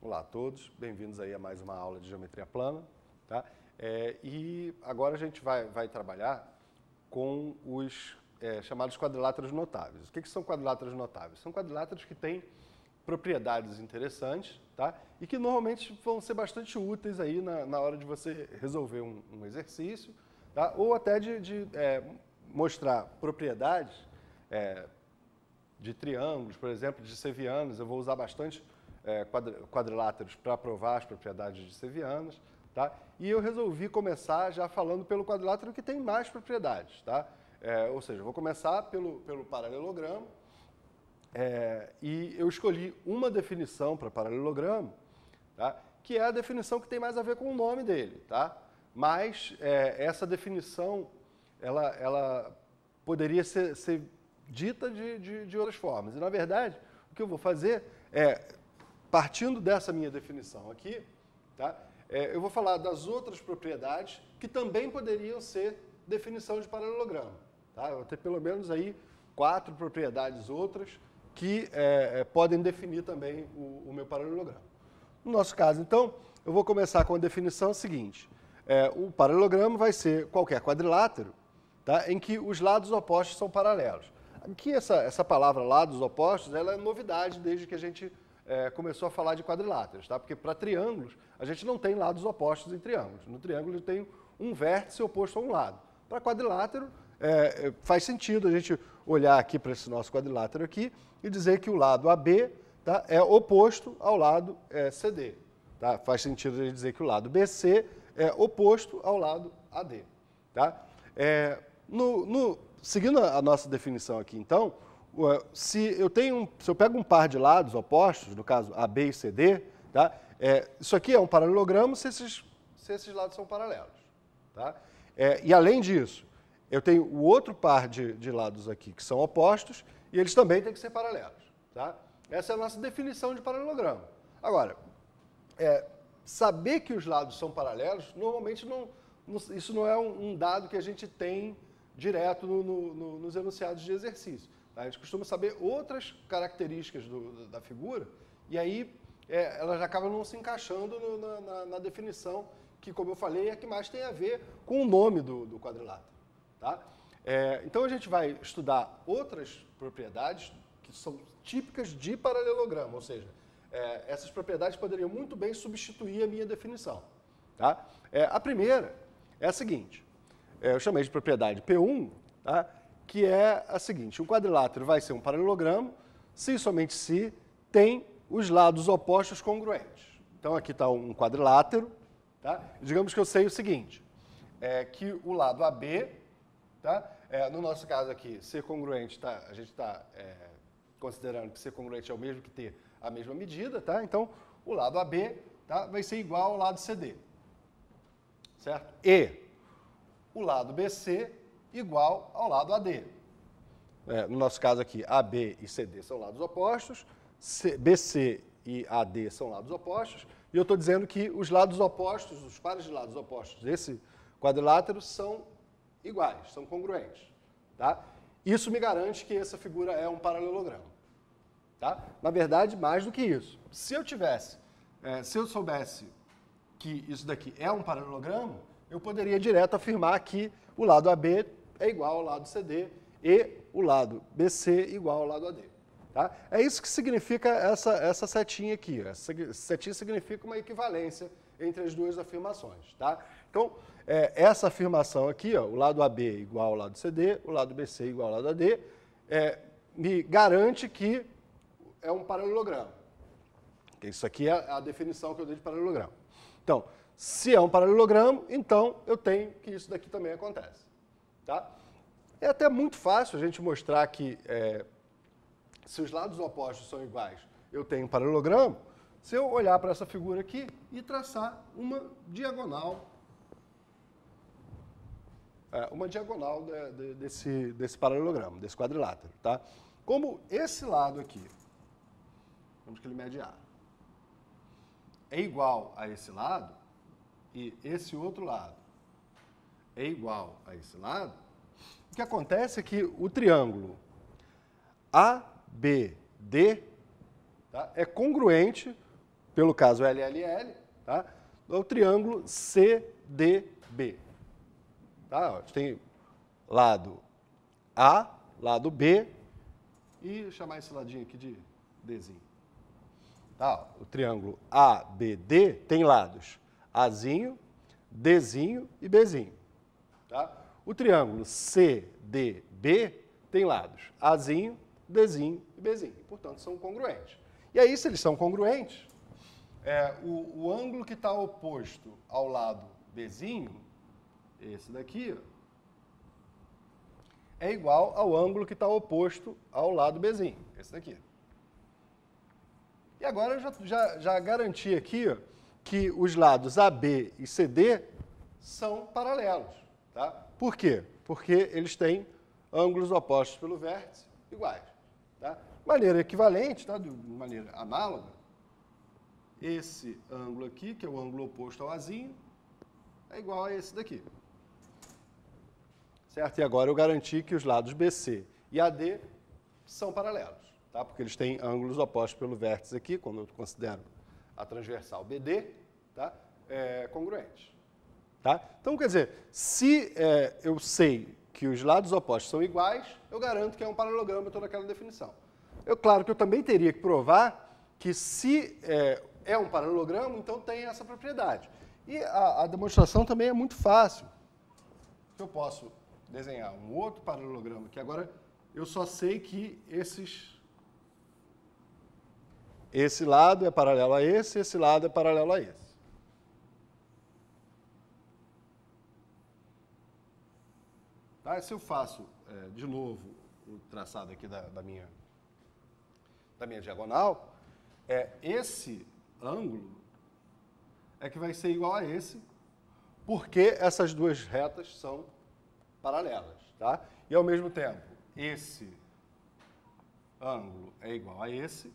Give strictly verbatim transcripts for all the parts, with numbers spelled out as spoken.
Olá a todos, bem-vindos aí a mais uma aula de geometria plana. Tá? É, e agora a gente vai, vai trabalhar com os é, chamados quadriláteros notáveis. O que, que são quadriláteros notáveis? São quadriláteros que têm propriedades interessantes, tá? E que normalmente vão ser bastante úteis aí na, na hora de você resolver um, um exercício, tá? Ou até de, de é, mostrar propriedades é, de triângulos, por exemplo, de sevianos. Eu vou usar bastante é, quadriláteros para provar as propriedades de sevianas, tá? E eu resolvi começar já falando pelo quadrilátero que tem mais propriedades, tá? É, ou seja, eu vou começar pelo, pelo paralelogramo. É, e eu escolhi uma definição para paralelogramo, tá? Que é a definição que tem mais a ver com o nome dele, tá? Mas é, essa definição ela, ela poderia ser, ser dita de, de, de outras formas. E, na verdade, o que eu vou fazer é, partindo dessa minha definição aqui, tá? É, eu vou falar das outras propriedades que também poderiam ser definição de paralelogramo. Tá? Eu vou ter pelo menos aí quatro propriedades outras que é, podem definir também o, o meu paralelogramo. No nosso caso, então, eu vou começar com a definição seguinte. É, o paralelogramo vai ser qualquer quadrilátero, tá, em que os lados opostos são paralelos. Aqui, essa, essa palavra lados opostos, ela é novidade desde que a gente é, começou a falar de quadriláteros, tá? Porque para triângulos, a gente não tem lados opostos em triângulos. No triângulo, eu tenho um vértice oposto a um lado. Para quadrilátero, é, faz sentido a gente olhar aqui para esse nosso quadrilátero aqui e dizer que o lado A B, tá, é oposto ao lado é, C D. Tá? Faz sentido a gente dizer que o lado B C é oposto ao lado A D. Tá? É, no, no, seguindo a nossa definição aqui, então, se eu, tenho um, se eu pego um par de lados opostos, no caso A B e C D, tá, é, isso aqui é um paralelogramo se esses, se esses lados são paralelos. Tá? É, e além disso, eu tenho o outro par de, de lados aqui que são opostos e eles também têm que ser paralelos. Tá? Essa é a nossa definição de paralelogramo. Agora, é, saber que os lados são paralelos, normalmente não, não, isso não é um, um dado que a gente tem direto no, no, no, nos enunciados de exercício. Tá? A gente costuma saber outras características do, da figura e aí é, elas acabam não se encaixando no, na, na, na definição que, como eu falei, é a que mais tem a ver com o nome do, do quadrilátero. Tá? É, então, a gente vai estudar outras propriedades que são típicas de paralelogramo, ou seja, é, essas propriedades poderiam muito bem substituir a minha definição. Tá? É, a primeira é a seguinte, é, eu chamei de propriedade P um, tá? Que é a seguinte, um quadrilátero vai ser um paralelogramo se e somente se tem os lados opostos congruentes. Então, aqui está um quadrilátero, tá? Digamos que eu sei o seguinte, é que o lado A B, tá? É, no nosso caso aqui, ser congruente, tá? A gente está é, considerando que ser congruente é o mesmo que ter a mesma medida, tá? Então, o lado A B, tá, vai ser igual ao lado C D, certo? E o lado B C igual ao lado A D. É, no nosso caso aqui, A B e C D são lados opostos, C, B C e A D são lados opostos, e eu estou dizendo que os lados opostos, os pares de lados opostos desse quadrilátero são iguais, são congruentes. Tá? Isso me garante que essa figura é um paralelogramo. Tá? Na verdade, mais do que isso. Se eu tivesse, é, se eu soubesse que isso daqui é um paralelogramo, eu poderia direto afirmar que o lado A B é igual ao lado C D e o lado B C igual ao lado A D. Tá? É isso que significa essa, essa setinha aqui. Essa setinha significa uma equivalência entre as duas afirmações. Tá? Então, é, essa afirmação aqui, ó, o lado A B igual ao lado C D, o lado B C igual ao lado A D, é, me garante que é um paralelogramo. Isso aqui é a definição que eu dei de paralelogramo. Então, se é um paralelogramo, então eu tenho que isso daqui também acontece. Tá? É até muito fácil a gente mostrar que é, se os lados opostos são iguais, eu tenho um paralelogramo, se eu olhar para essa figura aqui e traçar uma diagonal, é, uma diagonal de, de, desse, desse paralelogramo, desse quadrilátero. Tá? Como esse lado aqui, vamos que ele mede A, é igual a esse lado, e esse outro lado é igual a esse lado, o que acontece é que o triângulo A B D, tá, é congruente pelo caso L L L, tá? É o triângulo C D B. Tá? A gente tem lado A, lado B, e vou chamar esse ladinho aqui de Dzinho. Tá? O triângulo A B D tem lados Azinho, Dzinho e Bzinho. Tá? O triângulo C D B tem lados Azinho, Dzinho e Bzinho. Portanto, são congruentes. E aí, se eles são congruentes, é, o, o ângulo que está oposto ao lado Bzinho, esse daqui, ó, é igual ao ângulo que está oposto ao lado Bzinho, esse daqui. E agora eu já, já, já garanti aqui, ó, que os lados A B e C D são paralelos. Tá? Por quê? Porque eles têm ângulos opostos pelo vértice iguais. Tá? De maneira equivalente, tá? De maneira análoga, esse ângulo aqui, que é o ângulo oposto ao Azinho, é igual a esse daqui. Certo? E agora eu garanti que os lados B C e A D são paralelos, tá? Porque eles têm ângulos opostos pelo vértice aqui, como eu considero a transversal B D, tá? É, congruentes. Tá? Então, quer dizer, se é, eu sei que os lados opostos são iguais, eu garanto que é um paralelogramo toda aquela definição. Eu, claro que eu também teria que provar que se é, é um paralelogramo, então tem essa propriedade. E a, a demonstração também é muito fácil. Eu posso desenhar um outro paralelogramo aqui. Agora, eu só sei que esses... Esse lado é paralelo a esse, esse lado é paralelo a esse. Tá? Se eu faço, é, de novo, o traçado aqui da, da, minha, da minha diagonal, é, esse ângulo é que vai ser igual a esse, porque essas duas retas são paralelas. Tá? E, ao mesmo tempo, esse ângulo é igual a esse,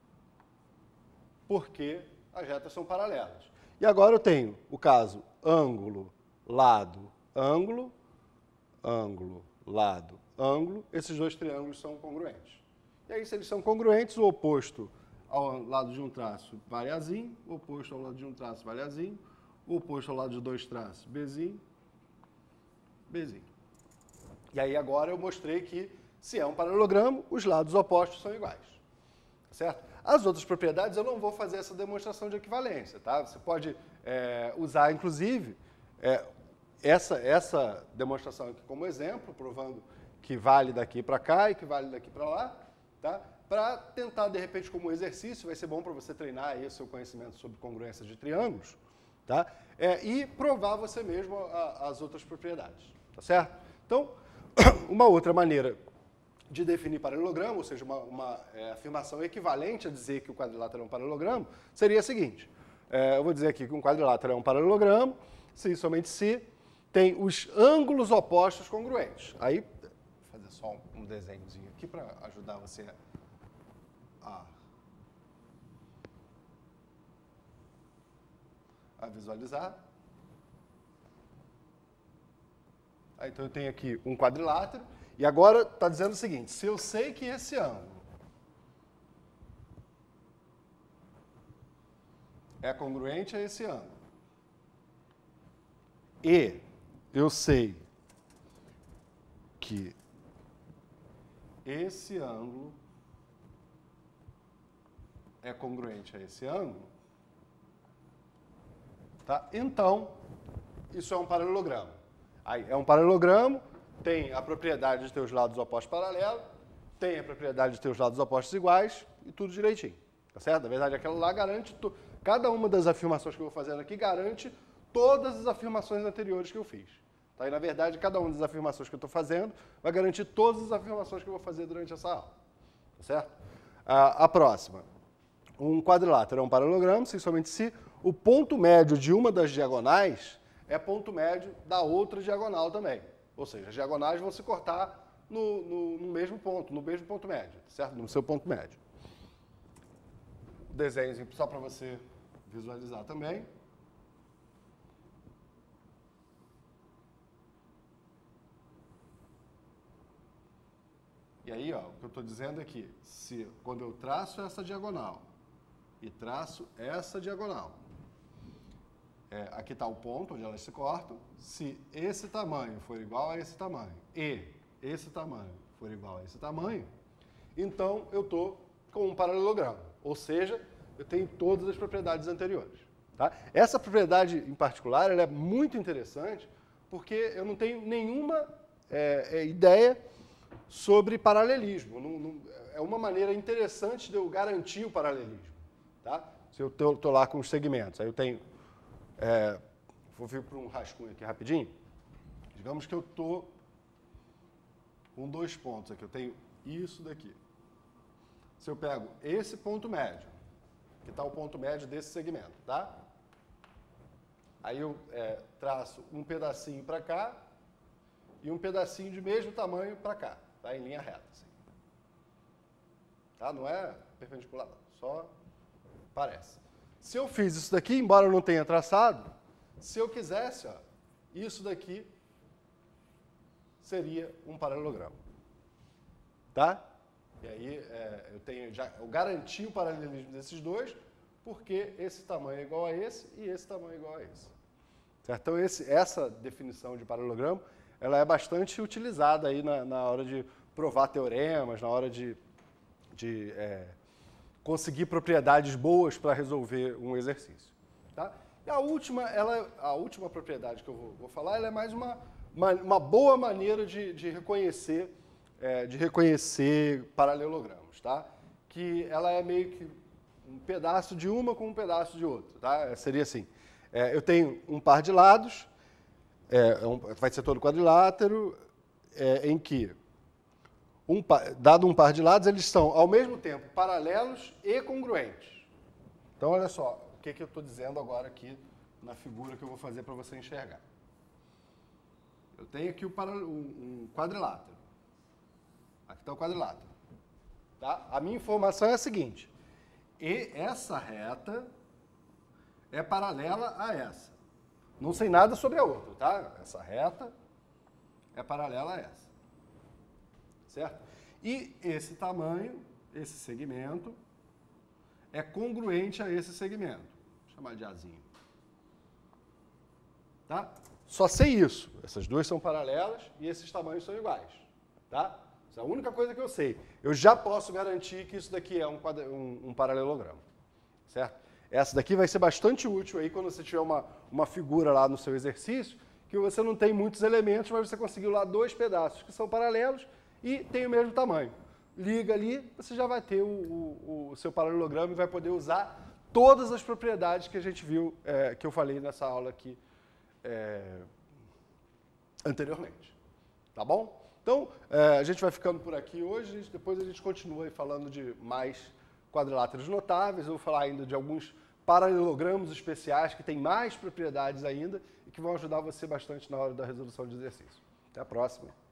porque as retas são paralelas. E agora eu tenho o caso ângulo, lado, ângulo, ângulo, lado, ângulo. Esses dois triângulos são congruentes. E aí, se eles são congruentes, o oposto ao lado de um traço vale Azinho, o oposto ao lado de um traço vale Azinho, o oposto ao lado de dois traços, Bzinho, Bzinho. E aí agora eu mostrei que, se é um paralelogramo, os lados opostos são iguais. Certo? As outras propriedades eu não vou fazer essa demonstração de equivalência. Tá? Você pode é, usar, inclusive, é, essa, essa demonstração aqui como exemplo, provando que vale daqui para cá e que vale daqui para lá, tá? Para tentar, de repente, como exercício, vai ser bom para você treinar aí o seu conhecimento sobre congruência de triângulos, tá? É, e provar você mesmo a, as outras propriedades. Tá certo? Então, uma outra maneira de definir paralelogramo, ou seja, uma, uma é, afirmação equivalente a dizer que o quadrilátero é um paralelogramo, seria a seguinte. É, eu vou dizer aqui que um quadrilátero é um paralelogramo, se e somente se tem os ângulos opostos congruentes. Aí, vou fazer só um, um desenhozinho aqui para ajudar você a, a visualizar. Aí, então, eu tenho aqui um quadrilátero. E agora está dizendo o seguinte, se eu sei que esse ângulo é congruente a esse ângulo, e eu sei que esse ângulo é congruente a esse ângulo, tá? Então, isso é um paralelogramo. Aí, é um paralelogramo, tem a propriedade de ter os lados opostos paralelos, tem a propriedade de ter os lados opostos iguais e tudo direitinho. Tá certo? Na verdade, aquela lá garante... To... Cada uma das afirmações que eu vou fazendo aqui garante todas as afirmações anteriores que eu fiz. Tá? E, na verdade, cada uma das afirmações que eu estou fazendo vai garantir todas as afirmações que eu vou fazer durante essa aula. Tá certo? A, a próxima. Um quadrilátero é um paralelogramo, se somente se o ponto médio de uma das diagonais é ponto médio da outra diagonal também. Ou seja, as diagonais vão se cortar no, no, no mesmo ponto, no mesmo ponto médio, certo? No seu ponto médio. Desenho só para você visualizar também. E aí, ó, o que eu estou dizendo é que se, quando eu traço essa diagonal e traço essa diagonal. É, aqui está o ponto onde elas se cortam. Se esse tamanho for igual a esse tamanho e esse tamanho for igual a esse tamanho, então eu estou com um paralelogramo. Ou seja, eu tenho todas as propriedades anteriores. Tá? Essa propriedade em particular ela é muito interessante porque eu não tenho nenhuma é, é, ideia sobre paralelismo. Não, não, é uma maneira interessante de eu garantir o paralelismo. Tá? Se eu estou lá com os segmentos, aí eu tenho... É, vou vir para um rascunho aqui rapidinho. Digamos que eu estou com dois pontos aqui. Eu tenho isso daqui. Se eu pego esse ponto médio, que está o ponto médio desse segmento, tá? Aí eu é, traço um pedacinho para cá e um pedacinho de mesmo tamanho para cá, tá? Em linha reta. Assim. Tá? Não é perpendicular, não. Só parece. Se eu fiz isso daqui, embora eu não tenha traçado, se eu quisesse, ó, isso daqui seria um paralelogramo. Tá? E aí é, eu tenho já, eu garanti o paralelismo desses dois, porque esse tamanho é igual a esse e esse tamanho é igual a esse. Certo? Então esse, essa definição de paralelogramo, ela é bastante utilizada aí na, na hora de provar teoremas, na hora de, de é, conseguir propriedades boas para resolver um exercício. Tá? E a última, ela, a última propriedade que eu vou, vou falar, ela é mais uma, uma, uma boa maneira de, de reconhecer É, de reconhecer paralelogramos, tá? Que ela é meio que um pedaço de uma com um pedaço de outra, tá? Seria assim, é, eu tenho um par de lados, é, um, vai ser todo quadrilátero, é, em que, um, dado um par de lados, eles são, ao mesmo tempo, paralelos e congruentes. Então, olha só, o que, que eu estou dizendo agora aqui na figura que eu vou fazer para você enxergar. Eu tenho aqui o para, um, um quadrilátero. Aqui está o quadrilátero. Tá? A minha informação é a seguinte. E essa reta é paralela a essa. Não sei nada sobre a outra, tá? Essa reta é paralela a essa. Certo? E esse tamanho, esse segmento, é congruente a esse segmento. Vou chamar de Azinho. Tá? Só sei isso. Essas duas são paralelas e esses tamanhos são iguais. Tá? Essa é a única coisa que eu sei. Eu já posso garantir que isso daqui é um, um, um paralelogramo, certo? Essa daqui vai ser bastante útil aí quando você tiver uma, uma figura lá no seu exercício, que você não tem muitos elementos, mas você conseguiu lá dois pedaços que são paralelos e tem o mesmo tamanho. Liga ali, você já vai ter o, o, o seu paralelogramo e vai poder usar todas as propriedades que a gente viu, é, que eu falei nessa aula aqui é, anteriormente. Tá bom? Então, é, a gente vai ficando por aqui hoje, depois a gente continua aí falando de mais quadriláteros notáveis, eu vou falar ainda de alguns paralelogramos especiais que têm mais propriedades ainda e que vão ajudar você bastante na hora da resolução de exercício. Até a próxima.